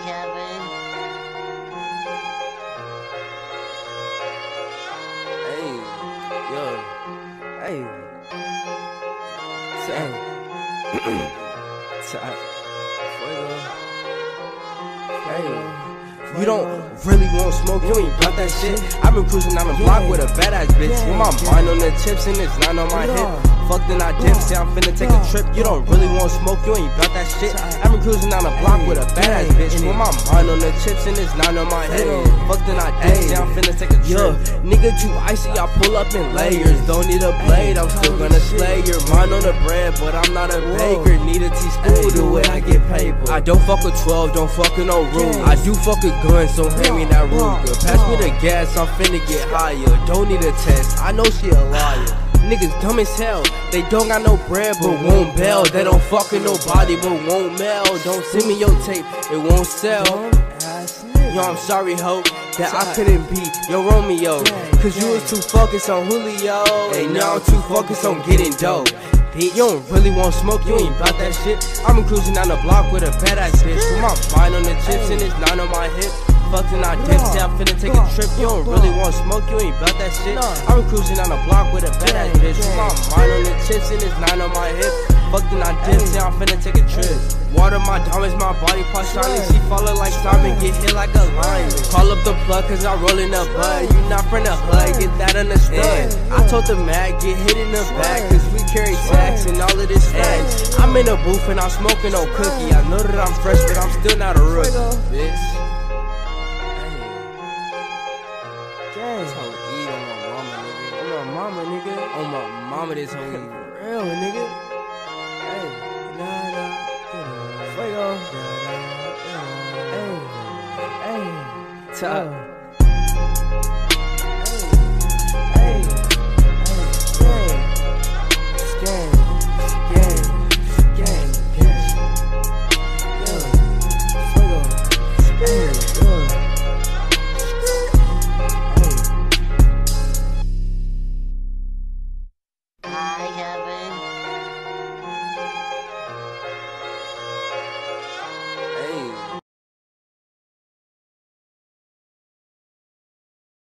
Kevin. Hey, yo, hey, hey, you don't really want smoke, you ain't about that shit. I've been cruising down the block with a badass bitch. With my mind on the chips and it's not on my hip. Fuck then I dip, say I'm finna take a trip. You don't really want smoke, you ain't about that shit. I've been cruising down the block with a badass bitch. With my mind on the chips and it's not on my head. Fuck then I dip, say I'm finna take a trip. Nigga, you icy, I pull up in layers. Don't need a blade, I'm still gonna slay your mind on the bread, but I'm not a baker. Need a teaspoon the way I get paid. I don't fuck with 12, don't fuck with no room. I do fuck with guns, so hand me that Ruger. Pass me the gas, I'm finna get higher. Don't need a test, I know she a liar. Niggas dumb as hell, they don't got no bread but won't bail. They don't fuck with nobody but won't mail. Don't send me your tape, it won't sell. Yo, I'm sorry, ho, that I couldn't be your Romeo, cause you was too focused on Julio. And now I'm too focused on getting dope. You don't really want smoke, you ain't bout that shit. I'm cruising down the block with a badass bitch. With my mind on the chips and it's not on my hip. Fucked and I dip, say I'm finna take a trip. You don't really want smoke, you ain't bout that shit. I'm cruising down the block with a badass bitch. With my mind on the chips and it's not on my hip. Fucked and I dip, say I'm finna take a trip. Water my diamonds, my body part shining. She follow like Simon, get hit like a lion. Call up the plug cause I roll in the bud. You not from the hood, get that understand. I told the mag, get hit in the back, cause we carry tax and all of this facts. I'm in the booth and I'm smoking no cookie. I know that I'm fresh, but I'm still not a rookie, bitch. This hoe eat on my mama, nigga. On my mama, nigga. On my mama, this hoe eat real, nigga. Hey, Fuego. Hey, top.